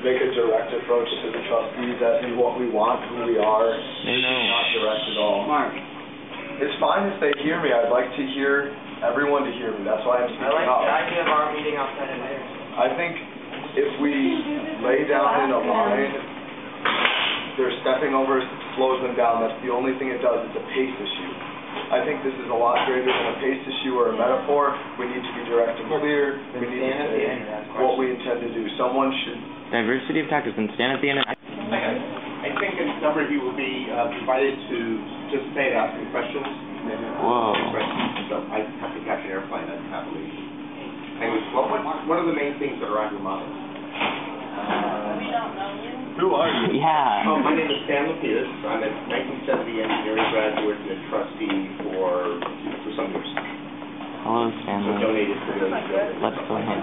make a direct approach to the trustees as to what we want, who we are, not direct at all. Mark. It's fine if they hear me. I'd like to hear everyone to hear me. That's why I'm speaking I like up. the idea of our meeting outside of theirs. I think if we lay down in a line, they're stepping over, slows them down. That's the only thing it does. It's a pace issue. I think this is a lot greater than a pace issue or a metaphor. We need to be direct and clear. We need to say what we intend to do. Someone should... Diversity of tactics and stand at the end. I think a number of you will be invited to participate, asking questions. Whoa. So I have to catch an airplane and happily. Well, what are the main things that are on your mind? We don't know you. Who are you? Yeah. Oh, my name is Stan Lapidus. I'm a 1970 engineering graduate and a trustee for some years. Hello, So Stanley. donated to the Let's go ahead.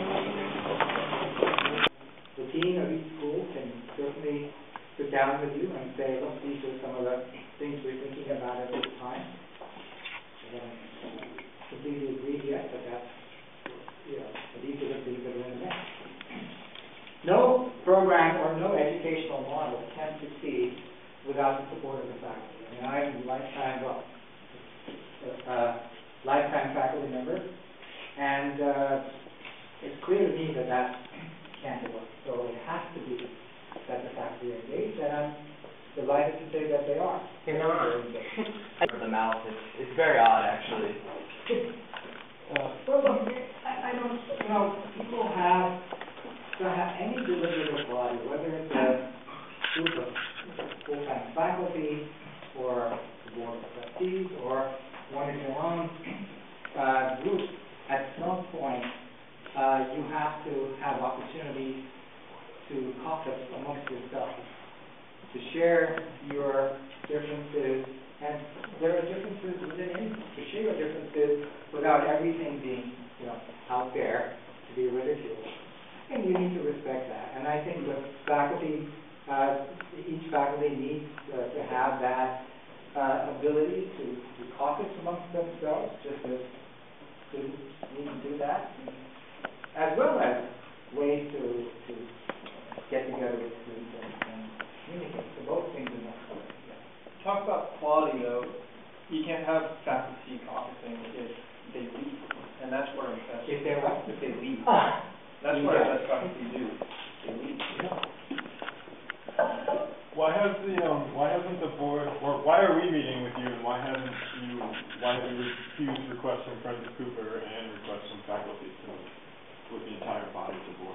The dean of each school can certainly sit down with you and say, look, these are some of the things we're thinking about at this time. We haven't completely agreed yet, but that's, these are the things that are in the mix. No program or no educational model can succeed without the support of the faculty. I mean, I'm a lifetime faculty member, and it's clear to me that that can't work. So it has to be that the faculty are engaged, and I'm delighted to say that they are. They are. The mouth, it's very odd, actually. Well, look, I don't, people have any deliberative body, whether it's a group of full-time faculty or the board of trustees or one of your own groups, at some point you have to have opportunities to caucus amongst yourselves, to share your differences, and there are differences within any, to share your differences without everything being, out there to be ridiculed. And you need to respect that. And I think the faculty, each faculty needs to have that ability to caucus amongst themselves, just as students need to do that, as well as ways to get together with students and communicate. So both things are necessary. Talk about quality, though. You can't have faculty caucusing if they leave, and that's what our best. If they're what? If they leave. That's what our best faculty do. They leave. Why hasn't the board, or why are we meeting with you, and why have you refused requests from Friends of Cooper and requests from faculty with the entire body of the board?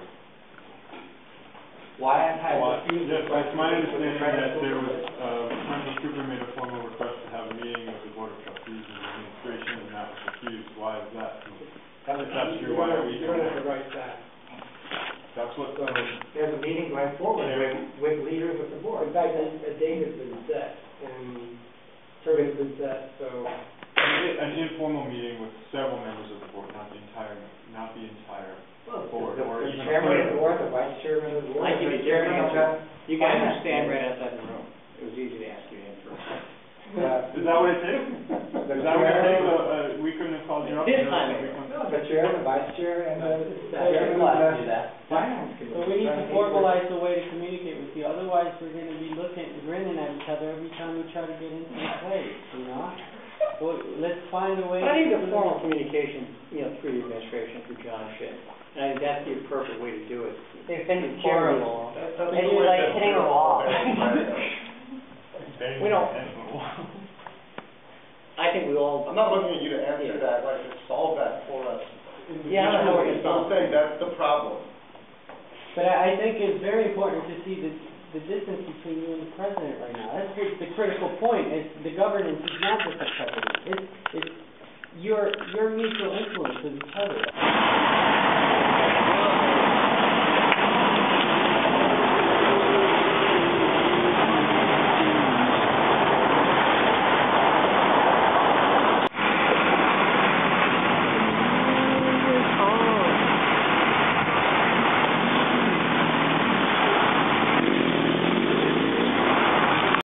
Why have refused? Yes, it's my understanding that there was, Friends of Cooper made a formal request to have a meeting with the Board of Trustees and the administration, and that was refused. Why is that? If that's true, why are we doing that? Write that. That's what, there's a meeting going forward with leaders of the board. In fact, a date has been set, and term has been set, so. an informal meeting with several members of the board, not the entire board, or The even chairman of the board, the vice chairman of the board. I give you chairman of the. You guys are standing right outside the room. It was easy to ask you in first. Is that what it takes? Is that what it takes? We couldn't have called you up? This time. No, the chair, the vice chair, and the chairman of the finance committee. So we need to formalize the way to communicate with you, otherwise we're going to be grinning at each other every time we try to get into the place, Well, let's find a way. I think the formal communication, through the administration, through John Schitt, and I think that's the appropriate way to do it. It's been horrible. And you're like hitting a wall. We don't. I think we all. I'm not looking at you to answer that, like to solve that for us. Yeah, I don't know what you're Don't say that's the problem. But I think it's very important to see the distance between you and the president right now. That's the critical point. Is the governance is not just the president. It's your mutual influence with each other.